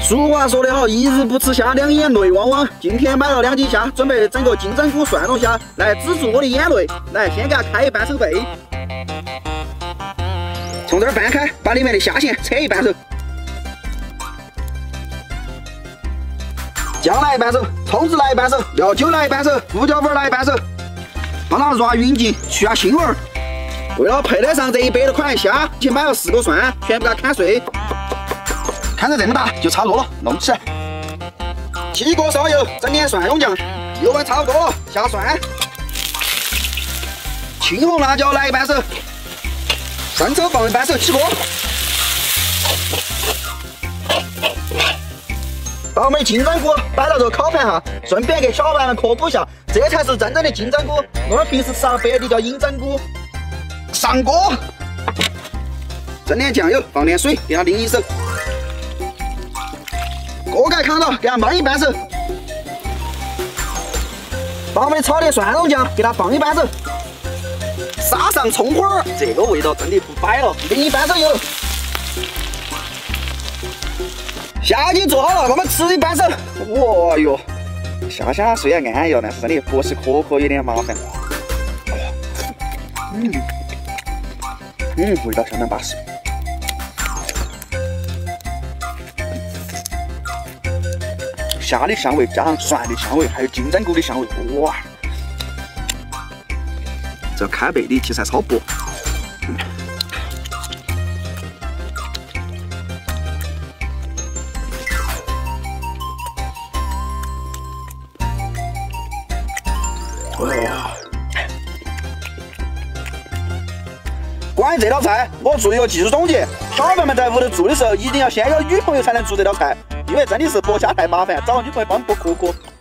俗话说得好，一日不吃虾，两眼泪汪汪。今天买了2斤虾，准备整个金针菇蒜蓉虾来止住我的眼泪。来，先给它开一半手背，从这儿翻开，把里面的虾线扯一半手。 姜来一半手，葱子来一半手，料酒来一半手，胡椒粉来一半手，把它揉匀净，去下腥味儿。为了配得上这一百多块虾，去买了4个蒜，全部给它砍碎。看着这么大就差不多了，弄起来。起锅烧油，整点蒜蓉酱，油温差不多了，下蒜。青红辣椒来一半手，生抽放一半手，起锅。 把我们的金针菇摆到这个烤盘上，顺便给小伙伴们科普一下，这才是真正的金针菇，我们平时吃上别的叫银针菇。上锅，整点酱油，放点水，给它淋一手。锅盖扛到，给它焖一半手。把我们的炒的蒜蓉酱给它放一半手，撒上葱花儿，这个味道真的不摆了，淋一半手油。 虾已经做好了，我们吃一半手。哦哟，下虾虽然安逸，但是真的剥丝壳壳有点麻烦。味道相当巴适。虾的香味加上蒜的香味，还有金针菇的香味，哇！这开背的其实还超薄。 关于这道菜，我做一个技术总结：小伙伴们在屋头做的时候，一定要先有女朋友才能做这道菜，因为真的是剥虾太麻烦，找女朋友帮剥壳壳。